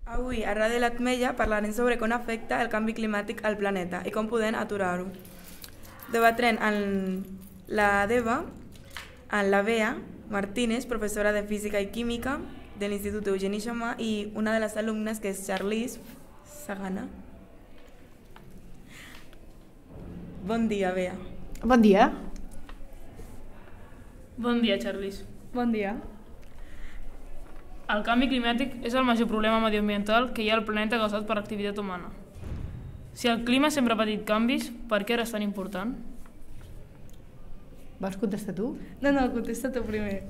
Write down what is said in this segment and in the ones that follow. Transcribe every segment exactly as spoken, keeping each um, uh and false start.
Avui, a Ràdio l'Atmella, parlarem sobre com afecta el canvi climàtic al planeta i com podem aturar-ho. Debatrem amb la Deva, amb la Bea Martínez, professora de Física i Química de l'Institut Eugeni Xamà, i una de les alumnes, que és Charlize Sagana. Bon dia, Bea. Bon dia. Bon dia, Charlize. Bon dia. El canvi climàtic és el major problema mediambiental que hi ha al planeta causat per l'activitat humana. Si el clima sempre ha patit canvis, per què ara és tan important? Vols contestar tu? No, no, contesta tu primer.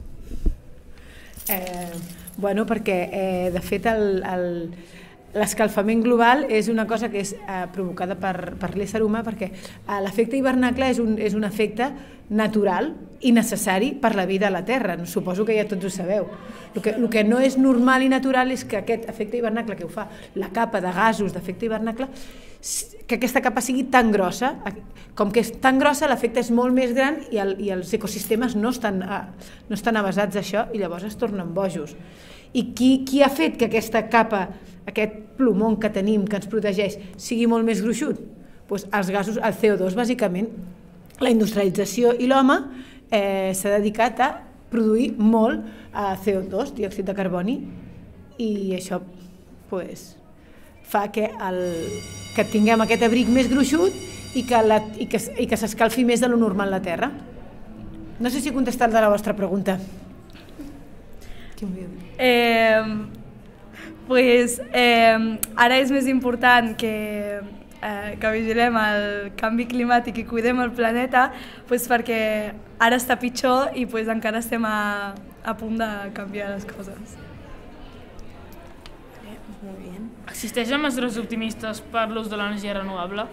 Eh, bueno, perquè eh, de fet el, el, l'escalfament global és una cosa que és eh, provocada per, per l'ésser humà, perquè eh, l'efecte hivernacle és un, és un efecte natural i necessari per la vida a la Terra. Suposo que ja tots ho sabeu. El que, el que no és normal i natural és que aquest efecte hivernacle que ho fa, la capa de gasos d'efecte hivernacle, que aquesta capa sigui tan grossa. Com que és tan grossa, l'efecte és molt més gran i, el, i els ecosistemes no estan, no estan avasats a això i llavors es tornen bojos. I qui, qui ha fet que aquesta capa, aquest plomón que tenim, que ens protegeix, sigui molt més gruixut? Pues els gasos, el C O dos, bàsicament. La industrialització i l'home eh, s'ha dedicat a produir molt a C O dos, diòxid de carboni, i això pues, fa que, el, que tinguem aquest abric més gruixut i que, la, i que, i que s'escalfi més de lo normal la Terra. No sé si he contestat de la vostra pregunta. Qui m'ho diu? Eh, pues, eh, ara és més important que, eh, que vigilem el canvi climàtic i cuidem el planeta, pues, perquè ara està pitjor i pues, encara estem a, a punt de canviar les coses. Molt bé. Existeixen mesures optimistes per l'ús de l'energia renovable?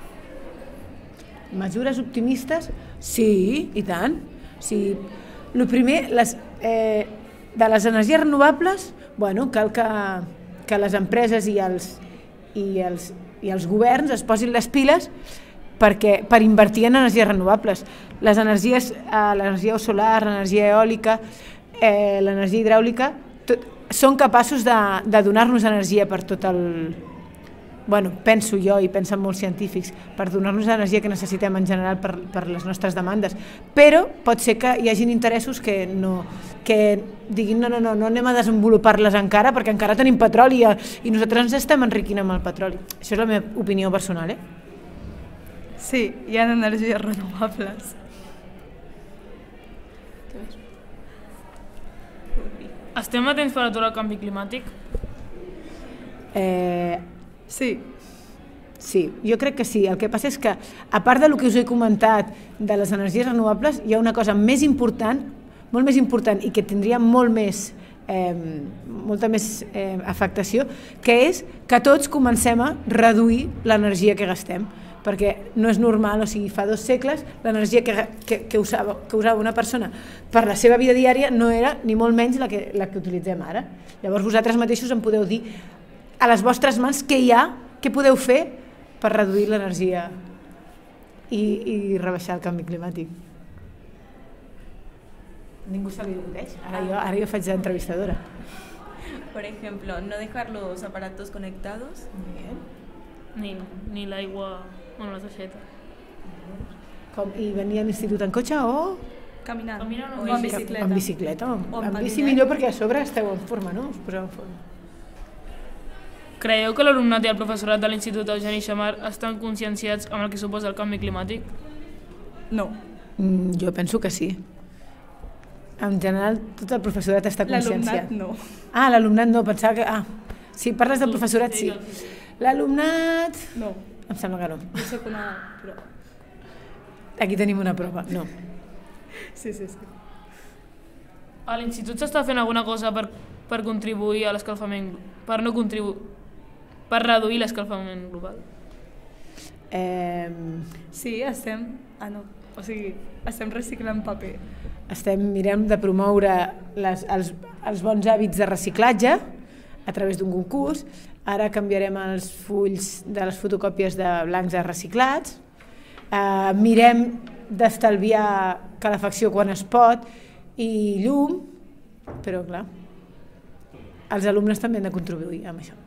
Mesures optimistes? Sí, i tant. Sí. El primer, les, eh, de les energies renovables, bueno, cal que, que les empreses i els, i, els, i els governs es posin les piles perquè, per invertir en energies renovables. Les energies, eh, l'energia solar, l'energia eòlica, eh, l'energia hidràulica, tot, són capaços de, de donar-nos energia per tot el... Bueno, penso jo i pensen molts científics, per donar-nos l'energia que necessitem en general per, per les nostres demandes. Però pot ser que hi hagin interessos que, no, que diguin no, no, no, no anem a desenvolupar-les encara perquè encara tenim petroli i nosaltres ens estem enriquint amb el petroli. Això és la meva opinió personal, eh? Sí, hi ha energies renovables. Estem a temps per aturar el canvi climàtic? Eh... Sí. Sí, jo crec que sí. El que passa és que, a part del que us he comentat de les energies renovables, hi ha una cosa més important, molt més important i que tindria molt més, eh, molta més eh, afectació, que és que tots comencem a reduir l'energia que gastem. Perquè no és normal, o sigui, fa dos segles l'energia que, que, que, usava, que usava una persona per la seva vida diària no era ni molt menys la que, la que utilitzem ara. Llavors vosaltres mateixos em podeu dir a les vostres mans què hi ha, què podeu fer per reduir l'energia i, i rebaixar el canvi climàtic. Ningú se li acudeix? Ara jo, ara jo faig d'entrevistadora. Por ejemplo, no dejar los aparatos conectados. Bien. Ni, ni l'aigua... Bueno, les aixetes. Com, I venir a l'institut en cotxe o... Caminant. Caminant o en bicicleta. En bicicleta. O en en bici patinet. millor perquè a sobre esteu en forma, no? Us poseu en forma. Creieu que l'alumnat i el professorat de l'Institut Eugeni Xamar estan conscienciats amb el que suposa el canvi climàtic? No. Mm, jo penso que sí. En general, tot el professorat està conscienciat. L'alumnat no. Ah, l'alumnat no, pensava que... Ah, si parles del professorat, sí. L'alumnat... No. Em sembla que no. Jo soc una prova. Aquí tenim una prova. No. Sí, sí, sí. A l'institut s'està fent alguna cosa per, per contribuir a l'escalfament... Per no contribuir... Per reduir l'escalfament global? Eh, Sí, estem... Ah, no. O sigui, estem reciclant paper. estem mirem de promoure les, els, els bons hàbits de reciclatge a través d'un concurs. Ara canviarem els fulls de les fotocòpies de blancs a reciclats. Eh, mirem d'estalviar calefacció quan es pot i llum, però clar, els alumnes també han de contribuir amb això.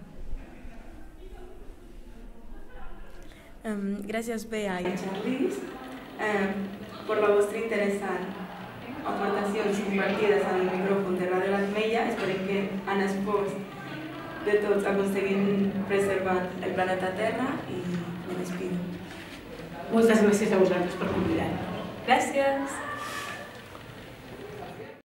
Um, gracias, Bea y Charlis, um, por la vostra interessant aportacions compartides al micròfon de Radio l'Ametlla. Esperem que en esforç de tots aconseguim preservar el planeta Terra i me despido. Moltes gràcies a vosaltres per convidar-nos. Gràcies!